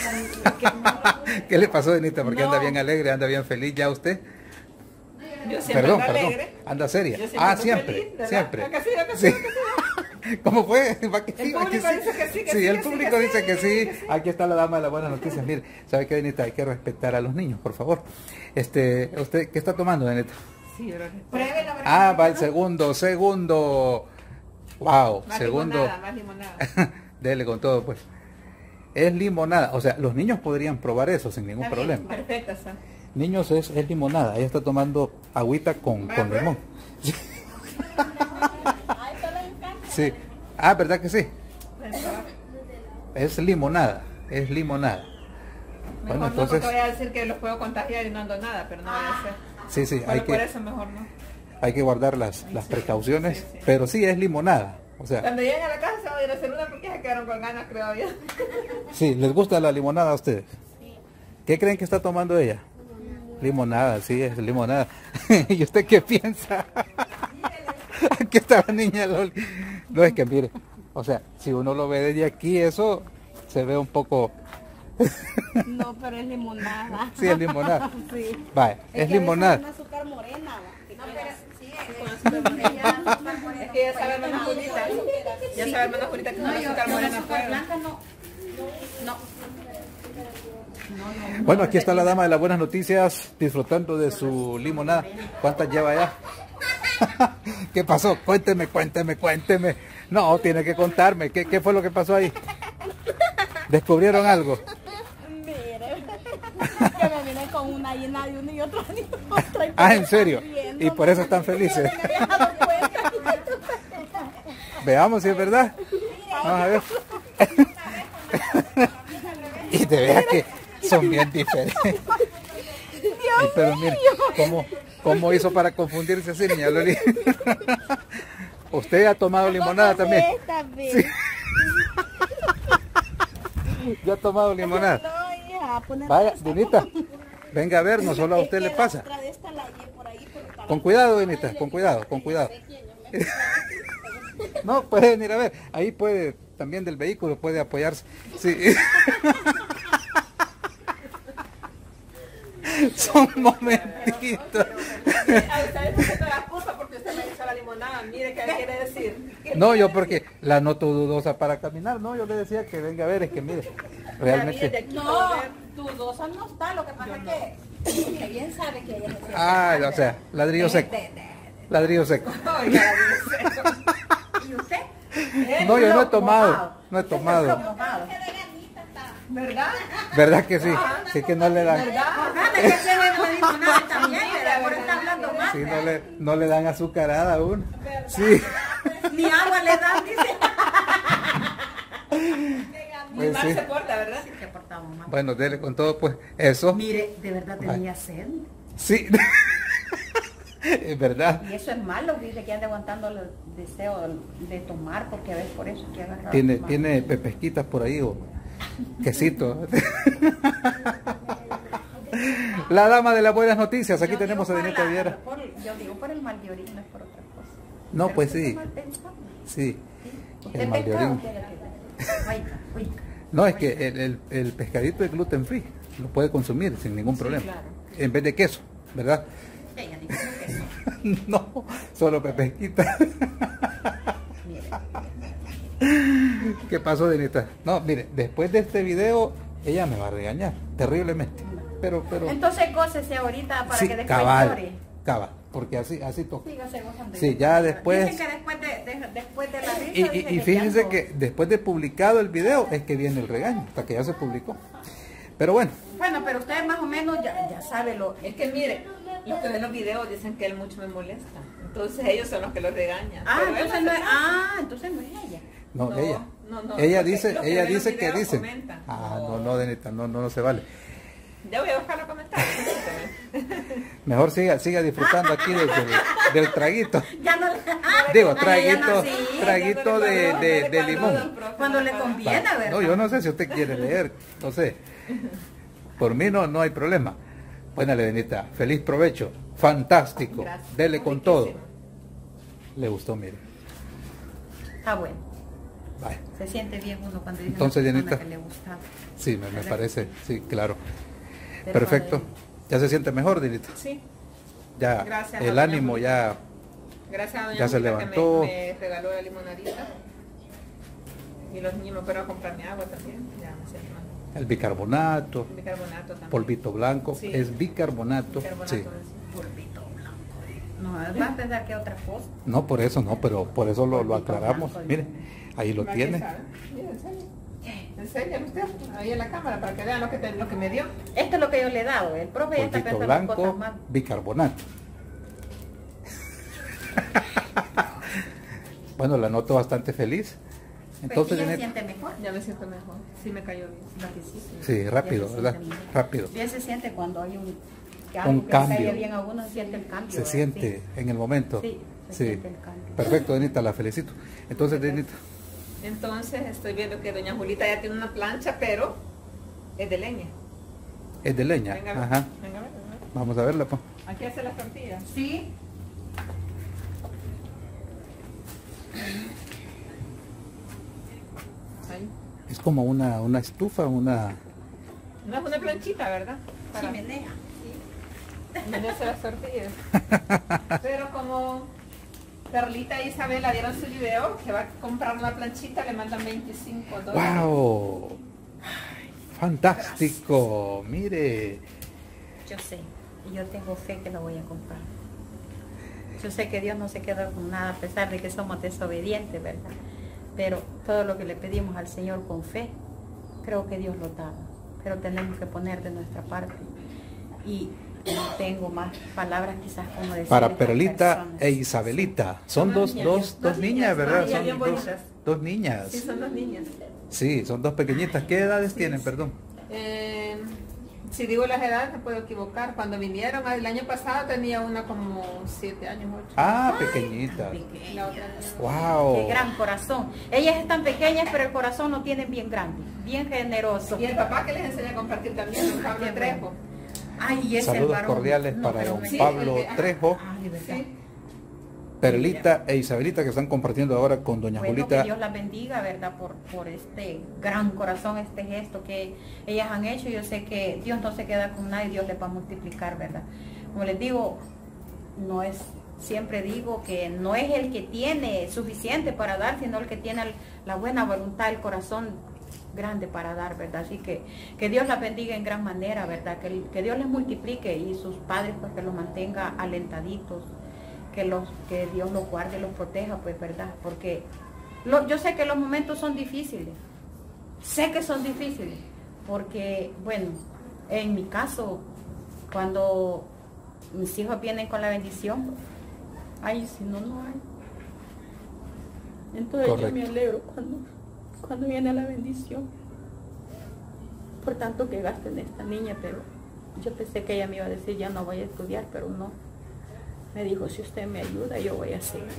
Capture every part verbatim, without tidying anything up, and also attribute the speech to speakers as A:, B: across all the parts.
A: ¿Qué le pasó, Denita? Porque
B: No.
A: anda bien alegre, anda bien feliz ya usted.
B: Yo siempre
A: Perdón,
B: ando
A: perdón.
B: alegre.
A: Anda seria.
B: Yo siempre
A: Ah,
B: ando
A: siempre,
B: feliz, ¿verdad?
A: siempre.
B: ¿A que sí, a que sí,
A: Sí.
B: a que sí?
A: ¿Cómo fue? ¿Va que sí,
B: El
A: va que
B: público
A: sí?
B: dice que sí, que
A: Sí,
B: sí,
A: el
B: que sí,
A: público
B: que
A: dice
B: sí,
A: que sí.
B: que sí.
A: Aquí está la dama de las buenas noticias. Mire, ¿sabe qué, Denita? Hay que respetar a los niños, por favor. Este, ¿usted qué está tomando, Denita?
B: Sí, yo lo
C: Pruebe la
A: Ah, va el segundo, segundo. Wow,
B: Más
A: segundo.
B: limonada, más limonada.
A: Dele con todo, pues. Es limonada. O sea, los niños podrían probar eso sin ningún
C: Está bien,
A: problema.
B: Perfecta, esa.
A: Niños, es, es limonada. Ella está tomando agüita con, con limón. Sí. Ah, ¿verdad que sí? Es limonada. Es limonada.
B: Mejor
A: Bueno,
B: no,
A: entonces,
B: porque voy a decir que los puedo contagiar y no ando nada, pero no voy a hacer.
A: sí, sí,
B: Bueno,
A: hay
B: por
A: que,
B: eso mejor no.
A: hay que guardar las, las precauciones.
B: sí, sí.
A: Pero sí es limonada. O sea,
B: Cuando lleguen a la casa se van a ir a hacer una porque se quedaron con ganas, creo yo.
A: sí, ¿les gusta la limonada a ustedes? ¿Qué creen que está tomando ella? Limonada, sí, es limonada. ¿Y usted qué piensa? Aquí está la niña Loli. No, es que mire, o sea, si uno lo ve desde aquí, eso se ve un poco...
D: No, pero es limonada.
A: Sí, es limonada.
D: Sí.
A: Vaya, es limonada.
D: Es azúcar morena, ¿va?
C: No, pero sí,
B: Con azúcar morena. Es que ya sabe, hermana Julita. Ya sabe, hermana Julita, que con azúcar morena puede.
C: blanca no. No.
A: Bueno, aquí está la dama de las buenas noticias disfrutando de su limonada. ¿Cuántas lleva ya? ¿Qué pasó? Cuénteme, cuénteme, cuénteme. No, tiene que contarme. ¿Qué, qué fue lo que pasó ahí? ¿Descubrieron algo?
D: Mire, que me vienen con una llena de uno y otro de otro. y
A: Ah,
D: todos
A: ¿en serio?
D: riendo,
A: Y por eso están felices.
D: no me había dado cuenta.
A: Veamos si es verdad. Vamos a ver. Y te veas que son bien diferentes. Ay, pero mire, ¿cómo, ¿cómo hizo para confundirse así, niña Loli? ¿Usted ha tomado limonada también?
D: También.
A: Sí. ¿Ya ha tomado limonada?
D: No, hija, poner
A: Vaya,
D: esa.
A: Dinita, venga a ver, no solo a usted
D: Es
A: le
D: que
A: pasa.
D: la otra de esta la hallé por ahí, pero estaba-
A: Con cuidado, Dinita, con cuidado, con cuidado. No, puede venir a ver. Ahí puede, también del vehículo puede apoyarse. Sí. Son momentitos.
B: A usted no se la culpa porque usted me hizo la limonada. Mire, ¿qué quiere decir?
A: No, yo porque la noto dudosa para caminar. No, yo le decía que venga a ver, es que mire, realmente.
C: No, dudosa no está, lo que pasa es que usted bien sabe que ella es
A: Ah, o sea, ladrillo seco. Ladrillo seco.
B: Oiga,
C: ¿Y usted?
A: No, yo no he tomado,
C: Mojado.
A: no he tomado.
C: Mojado.
B: ¿verdad?
A: ¿Verdad que sí? Sí que no le dan,
C: Fíjate que se ve muy limonada también, ¿verdad? Por eso está hablando más.
A: sí, no le, no le dan azucarada a uno. Sí.
C: Ni agua le dan, dice.
B: Muy
A: Pues
B: mal
A: sí.
B: se porta, ¿verdad?
C: Sí, que portamos mal.
A: Bueno, dele con todo, pues eso.
C: Mire, de verdad tenía sed.
A: Sí. Es verdad.
C: Y eso es malo, dice que anda aguantando el deseo de tomar, porque a veces por eso que agarra.
A: Tiene, tiene pepesquitas por ahí o quesito. La dama de las buenas noticias, aquí
C: Yo
A: tenemos a
C: digo por
A: Dinita
C: la-
A: Viera.
C: por- Yo digo por el mal de orina, no es por otra cosa.
A: No,
C: Pero
A: pues
C: usted
A: sí,
C: está mal pensado.
A: sí.
C: ¿Usted
A: El mal de
C: pescado
A: orina.
C: quiere que- Oiga, oiga.
A: No, es que el, el, el pescadito es gluten free, lo puede consumir sin ningún problema.
B: claro.
A: En vez de queso, ¿verdad?
C: Ella dijo que no.
A: No, solo pepesquita.
C: Mire,
A: ¿Qué pasó, Dinita? No, mire, después de este video, ella me va a regañar, terriblemente. Pero, pero,
C: entonces gócese ahorita para
A: sí,
C: que después
A: cabal,
C: llore.
A: cabal, porque así, así toca.
C: Sígase gozando.
A: Sí, ya después-
C: Dicen que después de, de- después de la risa.
A: Y, y-
C: dicen
A: y
C: que
A: fíjense
C: llanto.
A: que después de publicado el video es que viene el regaño, hasta que ya se publicó. Pero bueno,
C: Bueno, pero usted más o menos ya, ya sabe lo.
B: Es que mire, los que ven los videos dicen que él mucho me molesta. Entonces ellos son los que lo regañan.
C: Ah,
B: Pero él
C: entonces
B: hace
C: no es.
B: nada.
C: Ah, entonces no es ella.
A: no,
B: No,
A: ella.
B: no, no,
A: ella
B: los que-
A: dice,
B: los que
A: ella
B: ven los
A: dice que
B: videos
A: dice.
B: comentan.
A: Ah, no, no, Denita, no, no, no se vale.
B: Ya voy a buscar los comentarios.
A: Mejor siga, siga disfrutando aquí del, del, del traguito.
C: Ya no le.
A: Digo,
C: Ah, ya
A: traguito,
C: no, sí.
A: traguito de, de, de limón.
C: Cuando le conviene, ¿verdad?
A: No, yo no sé si usted quiere leer, no sé. Por mí no, no hay problema. Buena, Denita, feliz provecho, fantástico,
B: Gracias.
A: dele con todo.
B: Riquísimo.
A: Le gustó, mire.
C: Está bueno.
A: Vaya.
C: Se siente bien uno cuando dice
A: Entonces,
C: una persona
A: Dianita.
C: que le gustaba.
A: Sí, me, me parece, sí, claro.
C: Pero
A: Perfecto.
C: cuando-
A: ¿Ya se siente mejor, Dinita?
B: Sí,
A: Ya
B: Gracias,
A: el
B: doña
A: ánimo
B: Julita.
A: ya...
B: gracias a doña
A: Ya se
B: Julita
A: levantó.
B: que me, me regaló la limonadita. Y los niños me fueron a comprarme agua también. Ya me siento mal.
A: El bicarbonato,
B: Bicarbonato también.
A: polvito blanco,
B: Sí.
A: es bicarbonato.
B: Bicarbonato,
A: Sí.
B: sí.
C: Polvito blanco. No, va a pensar que otra cosa.
A: No, por eso no, pero por eso lo, lo
C: Polvito
A: aclaramos.
C: blanco,
A: Mire, ahí lo
B: Aquí
A: tiene.
B: está. Mira, enseña. Enséñale usted ahí en la cámara para que vean lo que, te- lo que me dio.
C: Esto es lo que yo le he dado. El profe ya está
A: Polvito
C: pensando en
A: blanco,
C: cosas más.
A: bicarbonato. Bueno, la noto bastante feliz. Entonces,
C: Pues, ¿ya se
A: Dinita,
C: siente mejor?
B: Ya me siento mejor. Sí me cayó bien.
C: Lo que sí,
A: sí, rápido,
C: Ya se
A: ¿verdad?
C: siente bien.
A: Rápido.
C: Bien se siente cuando hay un, que
A: Un
C: algo que
A: cambio.
C: le caiga bien a uno, se siente el cambio.
A: Se
C: ¿verdad?
A: siente en el momento.
C: Sí, se
A: Sí.
C: siente el cambio.
A: Perfecto, Denita, la felicito. Entonces, Denita,
B: Entonces estoy viendo que doña Julita ya tiene una plancha, pero es de leña.
A: es de leña.
B: Venga, a ver,
A: Ajá.
B: venga, a ver, venga a ver.
A: Vamos a verla, pues.
B: Aquí hace las tortillas.
C: Sí.
B: Ahí.
A: Es como una, una estufa, una...
B: No es una planchita, ¿verdad? Para
C: Chimenea.
B: meterse las tortillas. Pero como Carlita e Isabela dieron su video, que va a comprar una planchita, le mandan veinticinco dólares.
A: ¡Wow! ¡Fantástico! Mire.
C: Yo sé, y yo tengo fe que lo voy a comprar. Yo sé que Dios no se queda con nada a pesar de que somos desobedientes, ¿verdad? Pero todo lo que le pedimos al Señor con fe, creo que Dios lo da. Pero tenemos que poner de nuestra parte. Y no tengo más palabras quizás como decir.
A: Para
C: a estas
A: Perlita
C: personas.
A: e Isabelita. Son
B: Son
A: dos,
B: niñas,
A: dos,
B: dos
A: dos niñas,
B: niñas,
A: ¿verdad?
B: dos niñas
A: Son
B: bien
A: dos,
B: bonitas.
A: dos niñas.
B: Sí, son dos niñas.
A: Sí, son dos pequeñitas. ¿Qué edades tienen, perdón?
B: Eh, si digo las edades me puedo equivocar. Cuando vinieron el año pasado tenía una como siete años, ocho.
A: Ah, pequeñitas.
B: Y la otra niña.
A: ¡Wow!
C: Qué gran corazón. Ellas están pequeñas, pero el corazón lo tienen bien grande, bien generoso.
B: Y el papá que les enseña a compartir también, don Pablo
C: Qué
B: Trejo.
C: Ay, y ese
A: Saludos
C: varón.
A: cordiales
C: No,
A: para
C: pero
A: don
C: me-
B: Sí,
A: Pablo
B: el que- ajá.
A: Trejo,
C: Ay, de verdad.
B: Sí.
A: Perlita e Isabelita, que están compartiendo ahora con doña
C: Bueno, que
A: Julita.
C: Dios las bendiga, ¿verdad? Por, por este gran corazón, este gesto que ellas han hecho. Yo sé que Dios no se queda con nadie, Dios les va a multiplicar, ¿verdad? Como les digo, no es, siempre digo que no es el que tiene suficiente para dar, sino el que tiene la buena voluntad, el corazón grande para dar, ¿verdad? Así que que Dios las bendiga en gran manera, ¿verdad? Que, que Dios les multiplique y sus padres pues que los mantenga alentaditos, que los que Dios los guarde, los proteja, pues, ¿verdad? Porque lo- yo sé que los momentos son difíciles, sé que son difíciles, porque, bueno, en mi caso, cuando mis hijos vienen con la bendición, pues, ay, si no, no hay. Entonces
A: Correcto.
C: yo me alegro cuando, cuando viene la bendición. Por tanto que gasto en esta niña, pero yo pensé que ella me iba a decir, ya no voy a estudiar, pero no. Me dijo, si usted me ayuda, yo voy a seguir.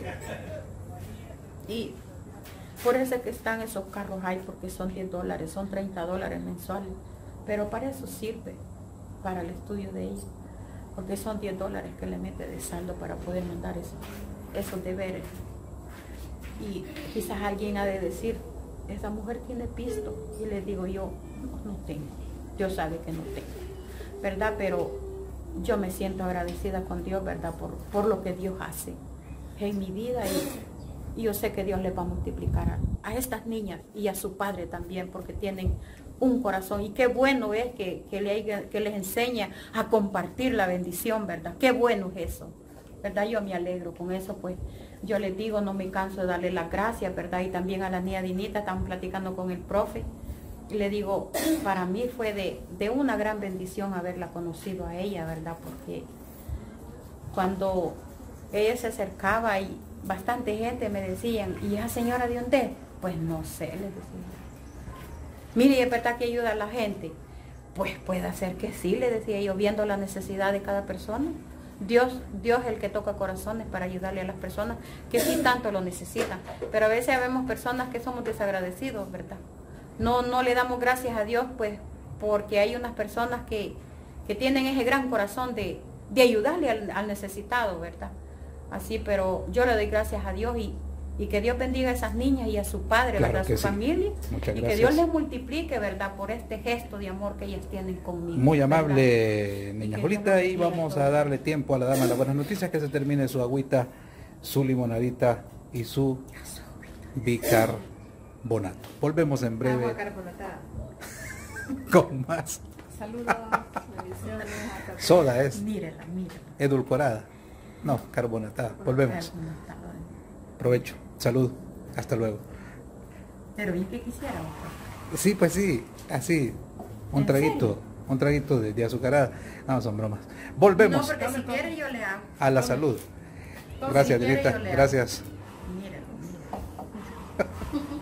C: Y por eso es que están esos carros ahí, porque son diez dólares, son treinta dólares mensuales. Pero para eso sirve, para el estudio de ella. Porque son diez dólares que le mete de saldo para poder mandar eso, esos deberes. Y quizás alguien ha de decir, esa mujer tiene pisto. Y le digo yo, no, no tengo. Dios sabe que no tengo, ¿verdad? Pero yo me siento agradecida con Dios, ¿verdad? Por, por lo que Dios hace en mi vida. Y, y yo sé que Dios les va a multiplicar a, a estas niñas y a su padre también, porque tienen un corazón. Y qué bueno es que, que, le, que les enseña a compartir la bendición, ¿verdad? Qué bueno es eso, ¿verdad? Yo me alegro con eso, pues. Yo les digo, no me canso de darle las gracias, ¿verdad? Y también a la niña Dinita, estamos platicando con el profe. Y le digo, para mí fue de, de una gran bendición haberla conocido a ella, ¿verdad? Porque cuando ella se acercaba y bastante gente me decían, ¿y esa señora de dónde es? Pues no sé, les decía. Mire, ¿es verdad que ayuda a la gente? Pues puede ser que sí, le decía yo, viendo la necesidad de cada persona. Dios, Dios es el que toca corazones para ayudarle a las personas que sí tanto lo necesitan. Pero a veces vemos personas que somos desagradecidos, ¿verdad? No, no le damos gracias a Dios, pues, porque hay unas personas que, que tienen ese gran corazón de, de ayudarle al, al necesitado, ¿verdad? Así, pero yo le doy gracias a Dios y, Y que Dios bendiga a esas niñas y a su padre,
A: Claro
C: ¿verdad? A
A: que
C: su
A: sí.
C: familia.
A: Muchas
C: y
A: gracias.
C: que Dios les multiplique, ¿verdad? Por este gesto de amor que ellas tienen conmigo.
A: Muy
C: ¿verdad?
A: amable, niña
C: que
A: Julita,
C: Dios
A: y
C: bendiga
A: vamos
C: todo.
A: a darle tiempo a la dama de las buenas noticias que se termine su agüita, su limonadita y su bicarbonato. Volvemos en
B: Agua
A: breve
B: carbonatada.
A: con más.
B: Saludos, bendiciones a todos.
A: Soda es
C: Mírela, mírela.
A: edulcorada, no, carbonatada. Volvemos. Provecho, salud, hasta luego.
C: Pero ¿y qué quisiera?
A: Sí, pues sí, así, un
C: ¿En
A: traguito,
C: serio?
A: un traguito de, de azucarada. No, son bromas. Volvemos
C: No, porque si quiere yo le hago.
A: a la salud.
C: Tome,
A: Gracias,
C: si quiere,
A: Dilita,
C: yo le hago.
A: gracias.
C: Mírelo, mírelo.